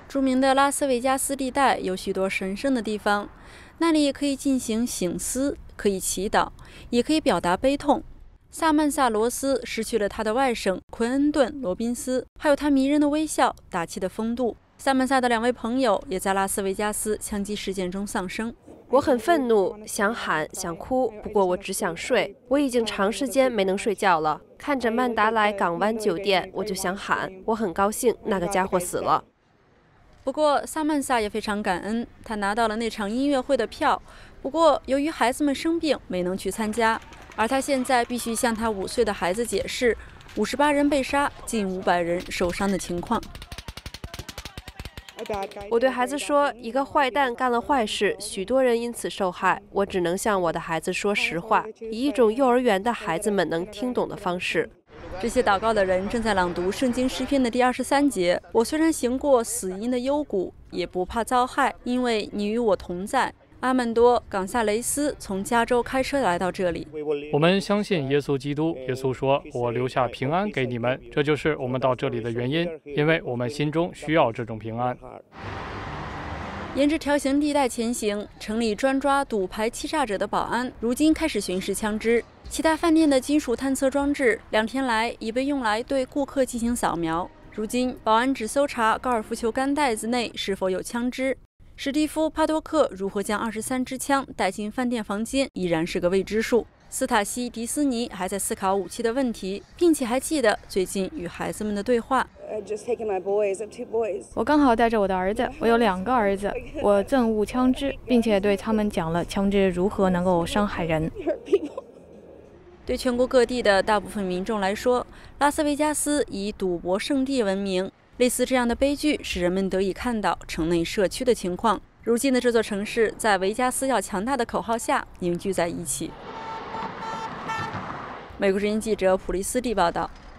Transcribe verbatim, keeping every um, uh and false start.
著名的拉斯维加斯地带有许多神圣的地方，那里可以进行省思，可以祈祷，也可以表达悲痛。萨曼萨·罗斯失去了他的外甥奎恩顿·罗宾斯，还有他迷人的微笑、大气的风度。萨曼萨的两位朋友也在拉斯维加斯枪击事件中丧生。 我很愤怒，想喊想哭，不过我只想睡。我已经长时间没能睡觉了。看着曼达莱港湾酒店，我就想喊。我很高兴那个家伙死了。 不过萨曼萨也非常感恩，他拿到了那场音乐会的票。不过由于孩子们生病，没能去参加，而他现在必须向他五岁的孩子解释五十八人被杀，近五百人受伤的情况。 我对孩子说，一个坏蛋干了坏事，许多人因此受害。我只能向我的孩子说实话，以一种幼儿园的孩子们能听懂的方式。 这些祷告的人正在朗读圣经诗篇的第二十三节。我虽然行过死荫的幽谷，也不怕遭害，因为你与我同在。阿曼多·冈萨雷斯从加州开车来到这里。 我们相信耶稣基督。耶稣说：“我留下平安给你们。”这就是我们到这里的原因，因为我们心中需要这种平安。 沿着条形地带前行，城里专抓赌牌欺诈者的保安如今开始巡视枪支。其他饭店的金属探测装置两天来已被用来对顾客进行扫描。如今，保安只搜查高尔夫球杆袋子内是否有枪支。史蒂夫·帕多克如何将二十三支枪带进饭店房间，依然是个未知数。斯塔西·迪斯尼还在思考武器的问题，并且还记得最近与孩子们的对话。 我刚好带着我的儿子，我有两个儿子，我憎恶枪支，并且对他们讲了枪支如何能够伤害人。 对全国各地的大部分民众来说，拉斯维加斯以赌博圣地闻名。类似这样的悲剧使人们得以看到城内社区的情况。如今的这座城市在维加斯要强大的口号下凝聚在一起。美国之音记者普利斯蒂报道。